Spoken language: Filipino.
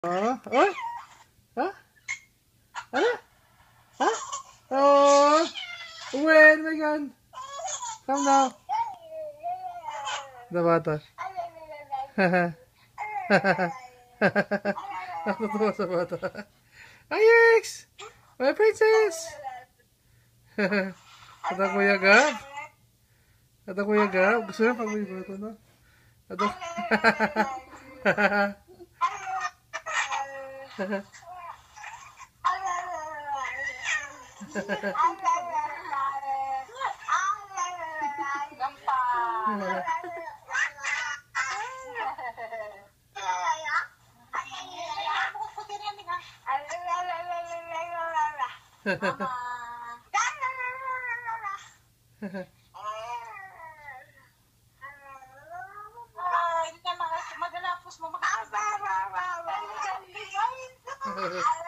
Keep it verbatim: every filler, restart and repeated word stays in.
Oh, oh, huh? Ano? Ha? Oh, when, my God. Come now. The bata. Natutuwa sa bata. Ayex! My princess! Ito Kuya Gab. Ito Kuya Gab. Gusto na pag may bato, no? Ito. Hindi ka magalapos mo makakasama.